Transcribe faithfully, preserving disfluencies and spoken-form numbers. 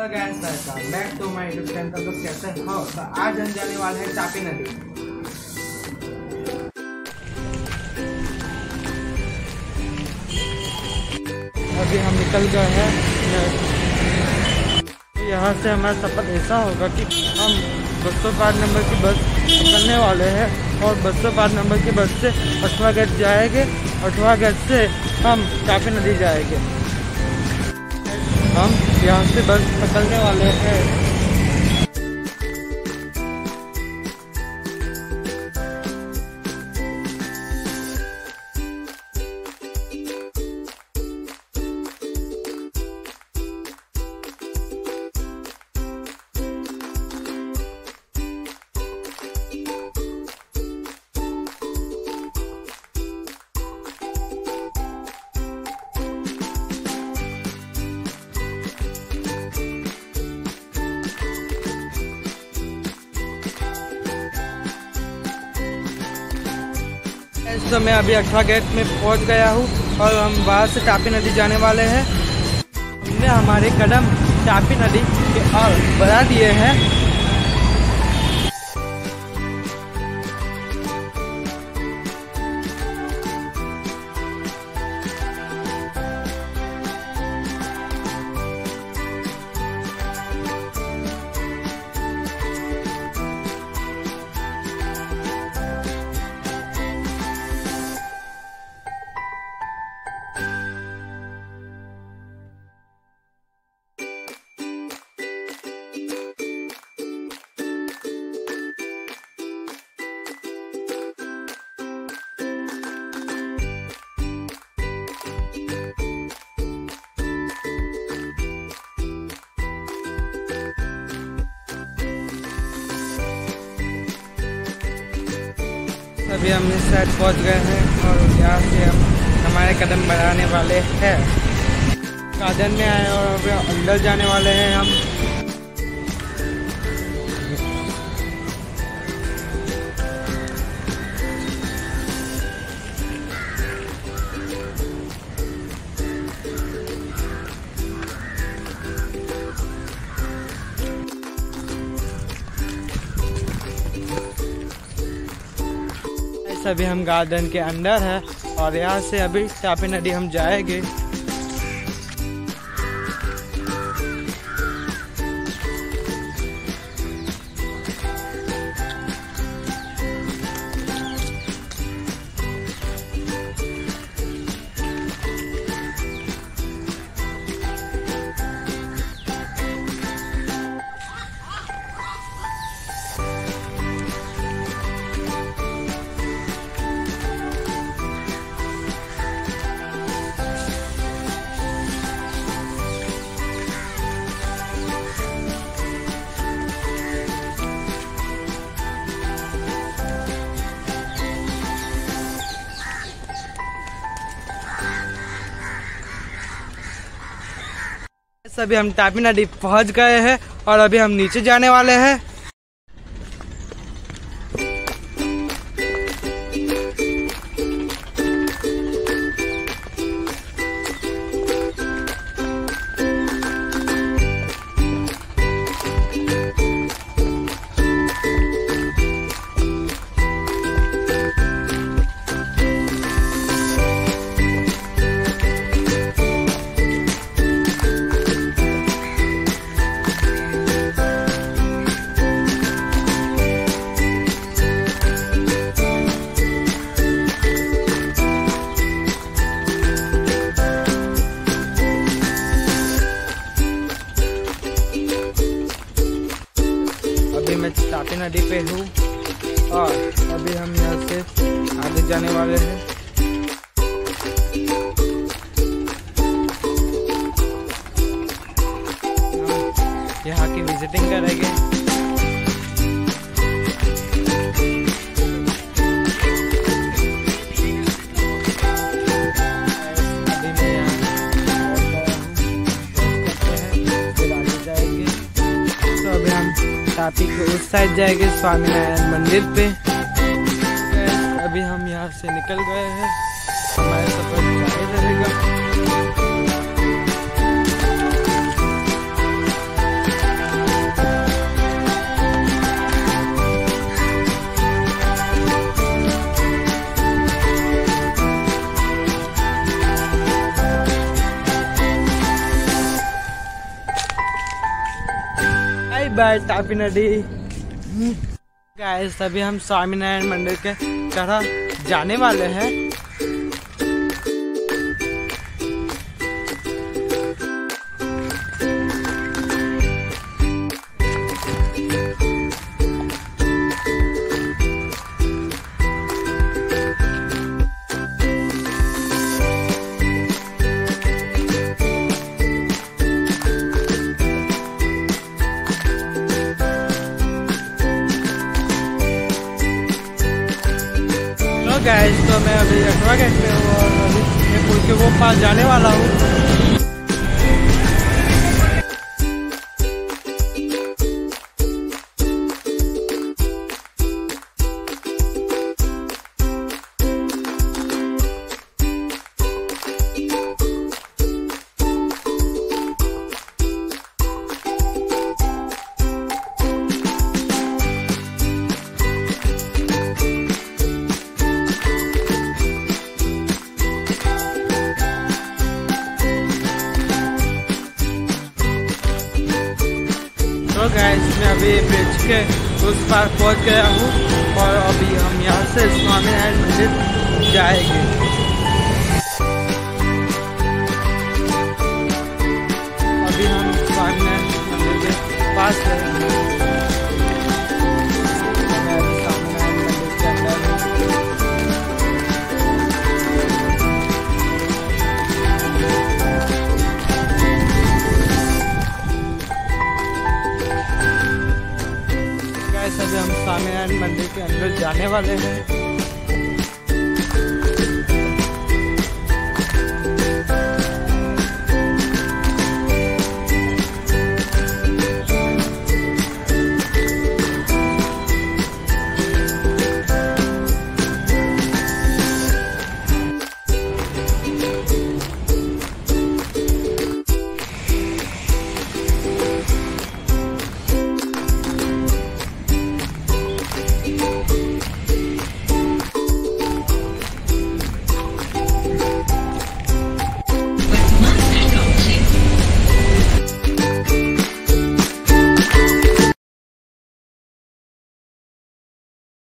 Hello guys, welcome back to my YouTube channel. तो कैसे हो? तो आज हम जाने वाले हैं तापी नदी। अभी हम निकल गए हैं। यहाँ से हमारा सफर ऐसा होगा कि हम दो सौ पाँच नंबर की बस पकड़ने वाले हैं और दो सौ पाँच नंबर की बस से अठवा गेट जाएंगे। अठवा गेट से हम तापी नदी जाएंगे। हम यहाँ से बस पकड़ने वाले हैं। तो मैं अभी अठवा गेट में पहुंच गया हूं और हम वहां से तापी नदी जाने वाले हैं। हमने हमारे कदम तापी नदी के ओर बढ़ा दिए हैं। अभी हम इस साइड पहुंच गए हैं और यहाँ से हम हमारे कदम बढ़ाने वाले हैं। गार्डन में आए और अभी अंदर जाने वाले हैं हम। अभी हम गार्डन के अंदर है और यहाँ से अभी तापी नदी हम जाएंगे। अभी हम तापी नदी पहुंच गए हैं और अभी हम नीचे जाने वाले हैं। तापी नदी पे हूँ और अभी हम यहाँ से आगे जाने वाले हैं। हम यहाँ की विजिटिंग करेंगे। अभी मैं यहाँ फिर आगे जाएंगे। तो अभी हम तापी के उस साइड जाएंगे स्वामीनारायण मंदिर पे। अभी हम यहाँ से निकल गए हैं। हमारा सफर जारी रहेगा। बाय तापी नदी। गाइस अभी हम स्वामीनारायण मंदिर के तरफ जाने वाले हैं। गाइस तो मैं अभी अठवा गेट पे हूँ और अभी मैं पुल के वो पास जाने वाला हूँ। तो गाइस मैं अभी ब्रिज के उस पार पहुंच गया हूँ और अभी हम यहाँ से स्वामीनारायण मंदिर जाएंगे। अभी हम स्वामीनारायण मंदिर के पास हैं। अभी हम स्वामीनारायण मंदिर के अंदर जाने वाले हैं।